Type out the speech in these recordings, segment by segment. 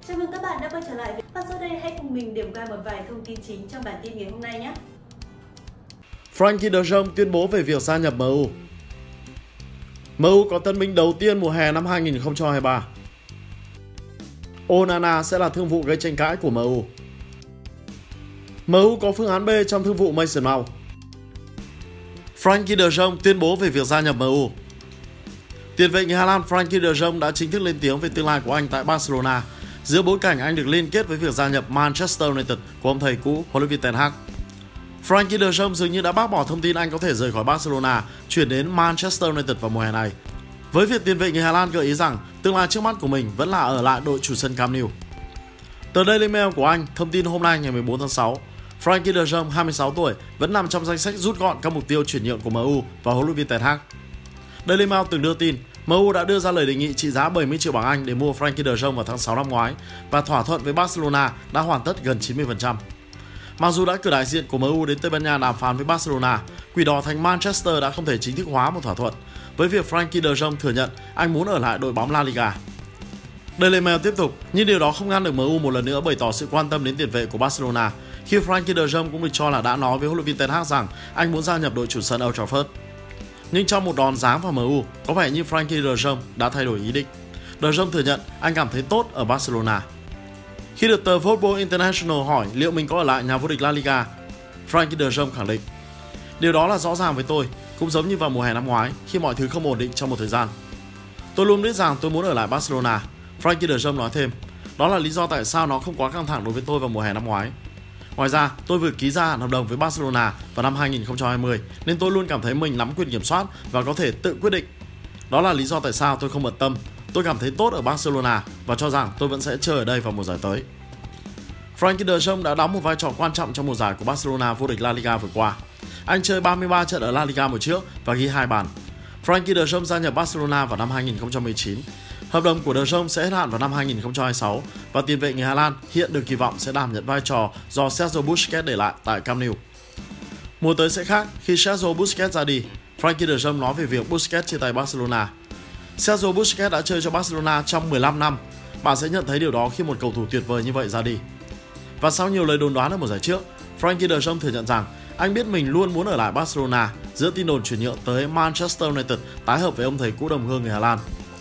Chào mừng các bạn đã quay trở lại và sau đây hãy cùng mình điểm qua một vài thông tin chính trong bản tin ngày hôm nay nhé. Frenkie de Jong tuyên bố về việc gia nhập MU. MU có tân binh đầu tiên mùa hè năm 2023. Onana sẽ là thương vụ gây tranh cãi của MU. MU có phương án B trong thương vụ Mason Mount. Frenkie de Jong tuyên bố về việc gia nhập MU. Tiền vệ người Hà Lan Frenkie de Jong đã chính thức lên tiếng về tương lai của anh tại Barcelona, giữa bối cảnh anh được liên kết với việc gia nhập Manchester United của ông thầy cũ huấn luyện viên Ten Hag. Frenkie de Jong dường như đã bác bỏ thông tin anh có thể rời khỏi Barcelona, chuyển đến Manchester United vào mùa hè này. Với việc tiền vệ người Hà Lan gợi ý rằng tương lai trước mắt của mình vẫn là ở lại đội chủ sân Camp Nou. Tờ Daily Mail của Anh thông tin hôm nay ngày 14 tháng 6, Frenkie de Jong 26 tuổi vẫn nằm trong danh sách rút gọn các mục tiêu chuyển nhượng của MU và huấn luyện viên Ten Hag. Daily Mail từng đưa tin MU đã đưa ra lời đề nghị trị giá 70 triệu bảng Anh để mua Frenkie de Jong vào tháng 6 năm ngoái và thỏa thuận với Barcelona đã hoàn tất gần 90%. Mặc dù đã cử đại diện của MU đến Tây Ban Nha đàm phán với Barcelona, Quỷ đỏ thành Manchester đã không thể chính thức hóa một thỏa thuận, với việc Frenkie de Jong thừa nhận anh muốn ở lại đội bóng La Liga. Daily Mail tiếp tục, nhưng điều đó không ngăn được MU một lần nữa bày tỏ sự quan tâm đến tiền vệ của Barcelona, khi Frenkie de Jong cũng được cho là đã nói với huấn luyện viên Ten Hag rằng anh muốn gia nhập đội chủ sân Old Trafford. Nhưng trong một đòn giáng vào MU, có vẻ như Frenkie de Jong đã thay đổi ý định. De Jong thừa nhận anh cảm thấy tốt ở Barcelona. Khi được tờ Football International hỏi liệu mình có ở lại nhà vô địch La Liga, Frenkie de Jong khẳng định: "Điều đó là rõ ràng với tôi, cũng giống như vào mùa hè năm ngoái khi mọi thứ không ổn định trong một thời gian. Tôi luôn biết rằng tôi muốn ở lại Barcelona." Frenkie de Jong nói thêm: "Đó là lý do tại sao nó không quá căng thẳng đối với tôi vào mùa hè năm ngoái. Ngoài ra, tôi vừa ký gia hạn hợp đồng với Barcelona vào năm 2020 nên tôi luôn cảm thấy mình nắm quyền kiểm soát và có thể tự quyết định. Đó là lý do tại sao tôi không bận tâm. Tôi cảm thấy tốt ở Barcelona và cho rằng tôi vẫn sẽ chơi ở đây vào mùa giải tới." Frenkie de Jong đã đóng một vai trò quan trọng trong mùa giải của Barcelona vô địch La Liga vừa qua. Anh chơi 33 trận ở La Liga mùa trước và ghi 2 bàn. Frenkie de Jong gia nhập Barcelona vào năm 2019. Hợp đồng của de Jong sẽ hết hạn vào năm 2026 và tiền vệ người Hà Lan hiện được kỳ vọng sẽ đảm nhận vai trò do Sergio Busquets để lại tại Camp Nou. Mùa tới sẽ khác khi Sergio Busquets ra đi. Frenkie de Jong nói về việc Busquets chia tay Barcelona: "Sergio Busquets đã chơi cho Barcelona trong 15 năm. Bạn sẽ nhận thấy điều đó khi một cầu thủ tuyệt vời như vậy ra đi." Và sau nhiều lời đồn đoán ở mùa giải trước, Frenkie de Jong thừa nhận rằng anh biết mình luôn muốn ở lại Barcelona giữa tin đồn chuyển nhượng tới Manchester United tái hợp với ông thầy cũ đồng hương người Hà Lan.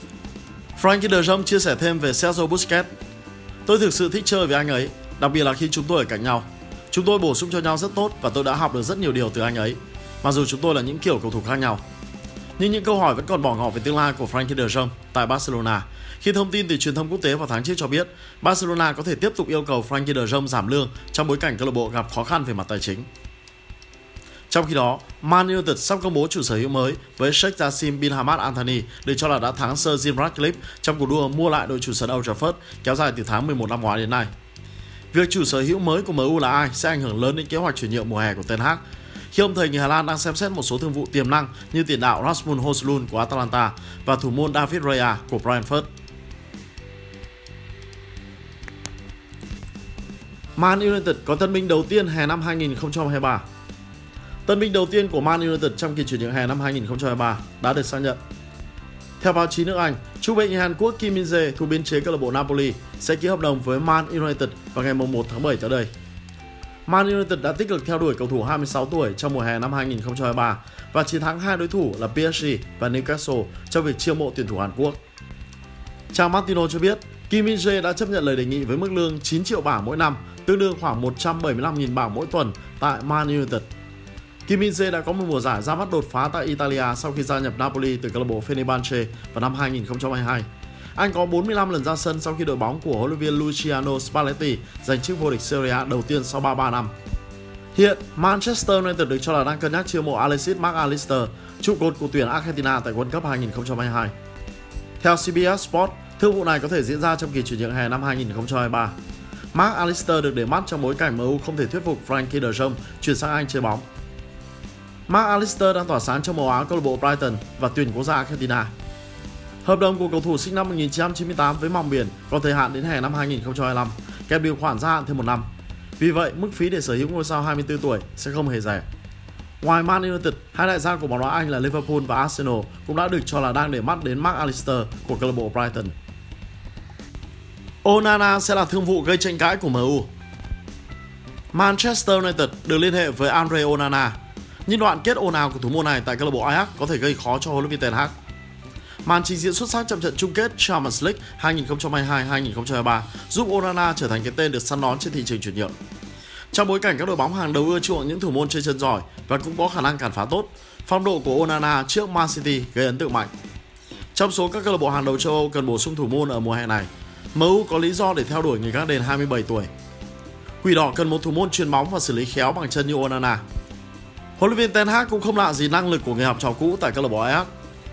Frenkie de Jong chia sẻ thêm về Sergio Busquets: "Tôi thực sự thích chơi với anh ấy, đặc biệt là khi chúng tôi ở cạnh nhau. Chúng tôi bổ sung cho nhau rất tốt và tôi đã học được rất nhiều điều từ anh ấy, mặc dù chúng tôi là những kiểu cầu thủ khác nhau." Nhưng những câu hỏi vẫn còn bỏ ngỏ về tương lai của Frenkie de Jong tại Barcelona, khi thông tin từ truyền thông quốc tế vào tháng trước cho biết Barcelona có thể tiếp tục yêu cầu Frenkie de Jong giảm lương trong bối cảnh câu lạc bộ gặp khó khăn về mặt tài chính. Trong khi đó, Man United sắp công bố chủ sở hữu mới với Sheikh Jassim bin Hamad Al Thani, được cho là đã thắng Sir Jim Ratcliffe trong cuộc đua mua lại đội chủ sân Old Trafford kéo dài từ tháng 11 năm ngoái đến nay. Việc chủ sở hữu mới của MU là ai sẽ ảnh hưởng lớn đến kế hoạch chuyển nhượng mùa hè của Ten Hag, khi ông thầy người Hà Lan đang xem xét một số thương vụ tiềm năng như tiền đạo Rasmus Højlund của Atalanta và thủ môn David Raya của Brentford. Man United có tân binh đầu tiên hè năm 2023. Tân binh đầu tiên của Man United trong kỳ chuyển nhượng hè năm 2023 đã được xác nhận. Theo báo chí nước Anh, trung vệ người Hàn Quốc Kim Min-jae thuộc biên chế câu lạc bộ Napoli sẽ ký hợp đồng với Man United vào ngày 1 tháng 7 tới đây. Man United đã tích cực theo đuổi cầu thủ 26 tuổi trong mùa hè năm 2023 và chiến thắng 2 đối thủ là PSG và Newcastle trong việc chiêu mộ tuyển thủ Hàn Quốc. Trang Martino cho biết Kim Min-jae đã chấp nhận lời đề nghị với mức lương 9 triệu bảng mỗi năm, tương đương khoảng 175.000 bảng mỗi tuần tại Man United. Kim Min-jae đã có một mùa giải ra mắt đột phá tại Italia sau khi gia nhập Napoli từ câu lạc bộ Fenerbahce vào năm 2022. Anh có 45 lần ra sân sau khi đội bóng của huấn luyện viên Luciano Spalletti giành chức vô địch Serie A đầu tiên sau 33 năm. Hiện, Manchester United được cho là đang cân nhắc chiêu mộ Alexis Mac Allister, trụ cột của tuyển Argentina tại World Cup 2022. Theo CBS Sport, thương vụ này có thể diễn ra trong kỳ chuyển nhượng hè năm 2023. Mac Allister được để mắt trong bối cảnh MU không thể thuyết phục Frenkie de Jong chuyển sang Anh chơi bóng. Mac Allister đang tỏa sáng trong màu áo câu lạc bộ Brighton và tuyển quốc gia Argentina. Hợp đồng của cầu thủ sinh năm 1998 với Mòng Biển có thời hạn đến hè năm 2025, kèm điều khoản gia hạn thêm 1 năm. Vì vậy, mức phí để sở hữu ngôi sao 24 tuổi sẽ không hề rẻ. Ngoài Man United, hai đại gia của bóng đá Anh là Liverpool và Arsenal cũng đã được cho là đang để mắt đến Mac Allister của câu lạc bộ Brighton. Onana sẽ là thương vụ gây tranh cãi của MU. Manchester United được liên hệ với Andre Onana, nhưng đoạn kết ồn ào của thủ môn này tại câu lạc bộ Ajax có thể gây khó cho huấn luyện viên Ten Hag. Màn trình diễn xuất sắc trong trận chung kết Champions League 2022-2023 giúp Onana trở thành cái tên được săn đón trên thị trường chuyển nhượng. Trong bối cảnh các đội bóng hàng đầu ưa chuộng những thủ môn chơi chân giỏi và cũng có khả năng cản phá tốt, phong độ của Onana trước Man City gây ấn tượng mạnh. Trong số các câu lạc bộ hàng đầu châu Âu cần bổ sung thủ môn ở mùa hè này, MU có lý do để theo đuổi người gác đền 27 tuổi. Quỷ đỏ cần một thủ môn chuyền bóng và xử lý khéo bằng chân như Onana. Huấn luyện viên Ten Hag cũng không lạ gì năng lực của người học trò cũ tại câu lạc bộ Ajax.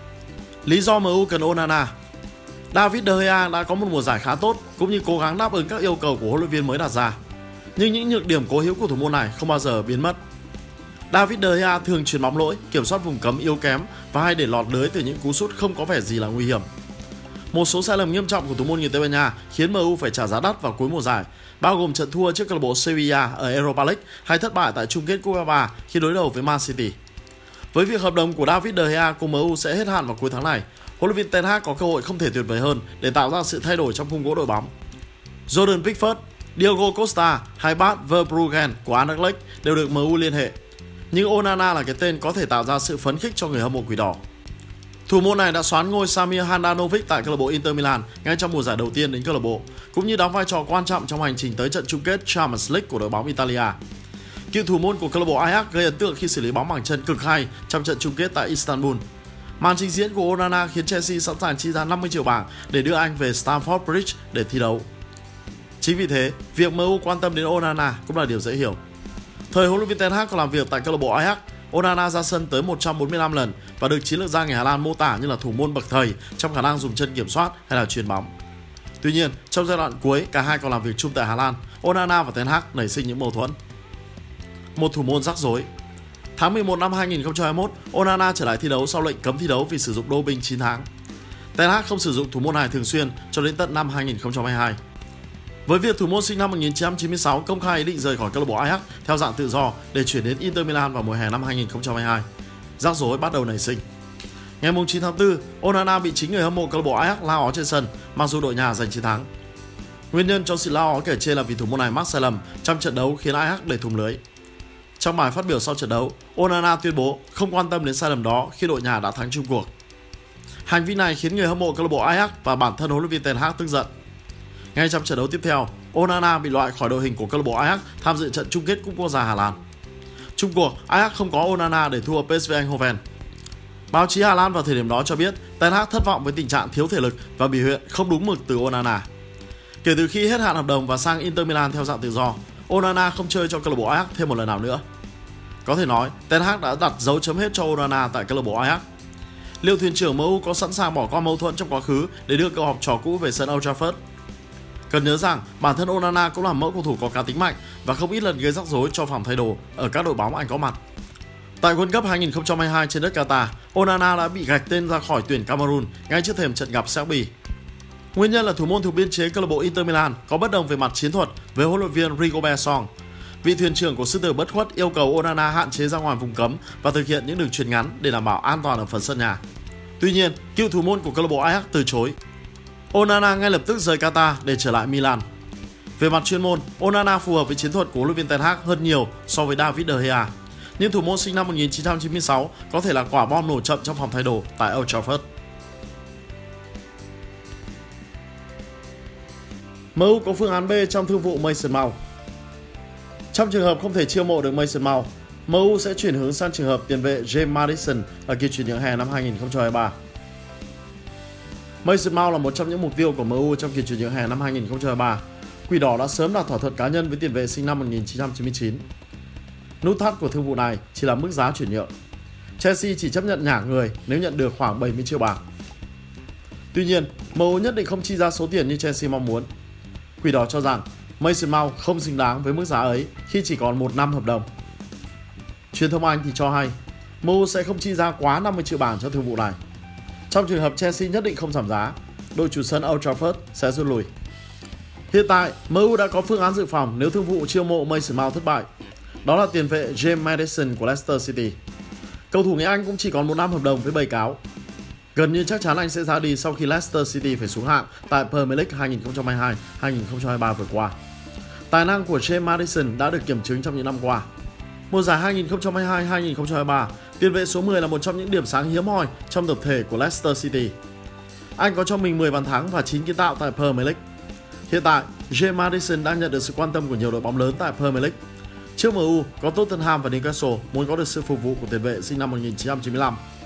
Lý do MU cần Onana: David De Gea đã có một mùa giải khá tốt cũng như cố gắng đáp ứng các yêu cầu của huấn luyện viên mới đặt ra. Nhưng những nhược điểm cố hữu của thủ môn này không bao giờ biến mất. David De Gea thường chuyền bóng lỗi, kiểm soát vùng cấm yếu kém và hay để lọt lưới từ những cú sút không có vẻ gì là nguy hiểm. Một số sai lầm nghiêm trọng của thủ môn người Tây Ban Nha khiến MU phải trả giá đắt vào cuối mùa giải, bao gồm trận thua trước câu lạc bộ Sevilla ở Europa League hay thất bại tại chung kết Cúp FA khi đối đầu với Man City. Với việc hợp đồng của David De Gea cùng MU sẽ hết hạn vào cuối tháng này, huấn luyện viên Ten Hag có cơ hội không thể tuyệt vời hơn để tạo ra sự thay đổi trong khung gỗ đội bóng. Jordan Pickford, Diogo Costa hay Bart Verbruggen của Anderlecht đều được MU liên hệ, nhưng Onana là cái tên có thể tạo ra sự phấn khích cho người hâm mộ quỷ đỏ. Thủ môn này đã soán ngôi Samir Handanovic tại câu lạc bộ Inter Milan ngay trong mùa giải đầu tiên đến câu lạc bộ, cũng như đóng vai trò quan trọng trong hành trình tới trận chung kết Champions League của đội bóng Italia. Cựu thủ môn của câu lạc bộ Ajax gây ấn tượng khi xử lý bóng bằng chân cực hay trong trận chung kết tại Istanbul. Màn trình diễn của Onana khiến Chelsea sẵn sàng chi ra 50 triệu bảng để đưa anh về Stamford Bridge để thi đấu. Chính vì thế, việc MU quan tâm đến Onana cũng là điều dễ hiểu. Thời huấn luyện viên Ten Hag còn làm việc tại câu lạc bộ Ajax, Onana ra sân tới 145 lần và được chiến lược gia người Hà Lan mô tả như là thủ môn bậc thầy trong khả năng dùng chân kiểm soát hay là chuyền bóng. Tuy nhiên, trong giai đoạn cuối cả hai còn làm việc chung tại Hà Lan, Onana và Ten Hag nảy sinh những mâu thuẫn. Một thủ môn rắc rối. Tháng 11 năm 2021, Onana trở lại thi đấu sau lệnh cấm thi đấu vì sử dụng doping 9 tháng. Ten Hag không sử dụng thủ môn này thường xuyên cho đến tận năm 2022. Với việc thủ môn sinh năm 1996 công khai ý định rời khỏi câu lạc bộ Ajax theo dạng tự do để chuyển đến Inter Milan vào mùa hè năm 2022, rắc rối bắt đầu nảy sinh. Ngày 9 tháng 4, Onana bị chính người hâm mộ câu lạc bộ Ajax la ó trên sân, mặc dù đội nhà giành chiến thắng. Nguyên nhân cho sự la ó kể trên là vì thủ môn này mắc sai lầm trong trận đấu khiến Ajax để thủng lưới. Trong bài phát biểu sau trận đấu, Onana tuyên bố không quan tâm đến sai lầm đó khi đội nhà đã thắng chung cuộc. Hành vi này khiến người hâm mộ câu lạc bộ Ajax và bản thân huấn luyện viên Ten Hag tức giận. Ngay trong trận đấu tiếp theo, Onana bị loại khỏi đội hình của câu lạc bộ Ajax tham dự trận chung kết Cúp Quốc gia Hà Lan. Chung cuộc, Ajax không có Onana để thua PSV Eindhoven. Báo chí Hà Lan vào thời điểm đó cho biết Ten Hag thất vọng với tình trạng thiếu thể lực và biểu hiện không đúng mực từ Onana. Kể từ khi hết hạn hợp đồng và sang Inter Milan theo dạng tự do, Onana không chơi cho câu lạc bộ Ajax thêm một lần nào nữa. Có thể nói, Ten Hag đã đặt dấu chấm hết cho Onana tại câu lạc bộ Ajax. Liệu thuyền trưởng MU có sẵn sàng bỏ qua mâu thuẫn trong quá khứ để đưa cậu học trò cũ về sân Old Trafford? Cần nhớ rằng bản thân Onana cũng là mẫu cầu thủ có cá tính mạnh và không ít lần gây rắc rối cho phòng thay đồ ở các đội bóng anh có mặt. Tại World Cup 2022 trên đất Qatar, Onana đã bị gạch tên ra khỏi tuyển Cameroon ngay trước thềm trận gặp Serbia. Nguyên nhân là thủ môn thuộc biên chế câu lạc bộ Inter Milan có bất đồng về mặt chiến thuật với huấn luyện viên Rigobert Song. Vị thuyền trưởng của sư tử bất khuất yêu cầu Onana hạn chế ra ngoài vùng cấm và thực hiện những đường chuyền ngắn để đảm bảo an toàn ở phần sân nhà. Tuy nhiên, cựu thủ môn của câu lạc bộ Ajax từ chối. Onana ngay lập tức rời Qatar để trở lại Milan. Về mặt chuyên môn, Onana phù hợp với chiến thuật của huấn luyện viên Ten Hag hơn nhiều so với David De Gea. Nhưng thủ môn sinh năm 1996 có thể là quả bom nổ chậm trong phòng thay đồ tại Old Trafford. MU có phương án B trong thương vụ Mason Mount. Trong trường hợp không thể chiêu mộ được Mason Mount, MU sẽ chuyển hướng sang trường hợp tiền vệ James Maddison ở kỳ chuyển nhượng hè năm 2023. Mason Mount là một trong những mục tiêu của MU trong kỳ chuyển nhượng hè năm 2023. Quỷ đỏ đã sớm đạt thỏa thuận cá nhân với tiền vệ sinh năm 1999. Nút thắt của thương vụ này chỉ là mức giá chuyển nhượng. Chelsea chỉ chấp nhận nhả người nếu nhận được khoảng 70 triệu bảng. Tuy nhiên, MU nhất định không chi ra số tiền như Chelsea mong muốn. Quỷ đỏ cho rằng Mason Mount không xứng đáng với mức giá ấy khi chỉ còn 1 năm hợp đồng. Truyền thông Anh thì cho hay MU sẽ không chi ra quá 50 triệu bảng cho thương vụ này. Trong trường hợp Chelsea nhất định không giảm giá, đội chủ sân Old Trafford sẽ rút lui. Hiện tại, MU đã có phương án dự phòng nếu thương vụ chiêu mộ Mason Mount thất bại. Đó là tiền vệ James Maddison của Leicester City. Cầu thủ người Anh cũng chỉ còn 1 năm hợp đồng với Bầy Cáo. Gần như chắc chắn anh sẽ ra đi sau khi Leicester City phải xuống hạng tại Premier League 2022-2023 vừa qua. Tài năng của James Maddison đã được kiểm chứng trong những năm qua. Mùa giải 2022-2023, tiền vệ số 10 là một trong những điểm sáng hiếm hoi trong tập thể của Leicester City. Anh có cho mình 10 bàn thắng và 9 kiến tạo tại Premier League. Hiện tại, James Maddison đang nhận được sự quan tâm của nhiều đội bóng lớn tại Premier League. Trước MU, có Tottenham và Newcastle muốn có được sự phục vụ của tiền vệ sinh năm 1995.